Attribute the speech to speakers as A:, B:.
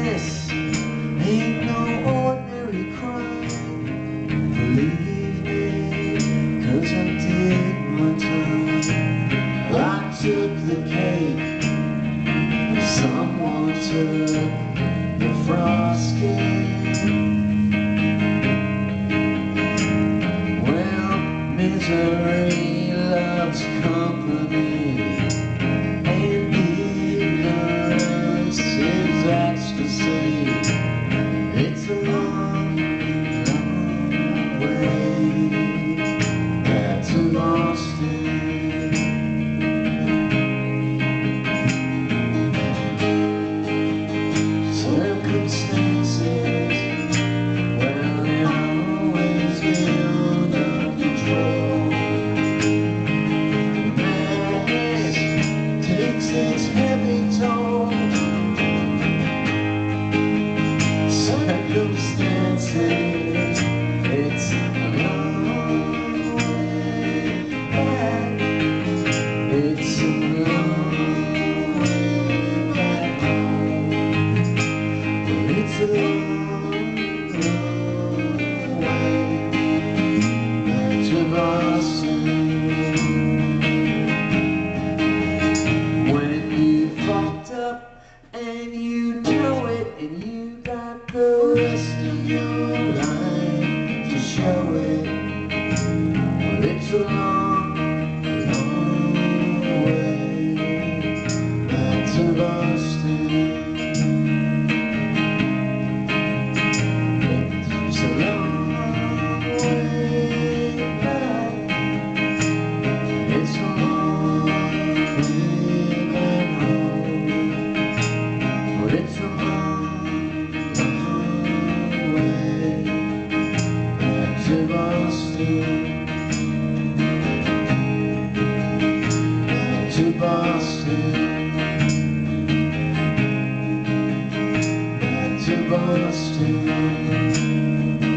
A: this ain't no ordinary crime. Believe me, 'cause I did my time. I took the cake, someone took the frosting. Well, misery loves company, and ignorance is ecstasy. It's a long, long way back to Boston. Circumstances, well, they always get under control. Madness takes its heavy toll. Circumstances, it's a long way back. It's a long way back home. It's a long, long way back to Boston. When you fucked up and you know it, and you got the rest of your life to show it. Well, it's a long, long way back to Boston. It's a long way back. It's a long way back home. But it's a long, long way back to Boston. Back to Boston. Back to Boston.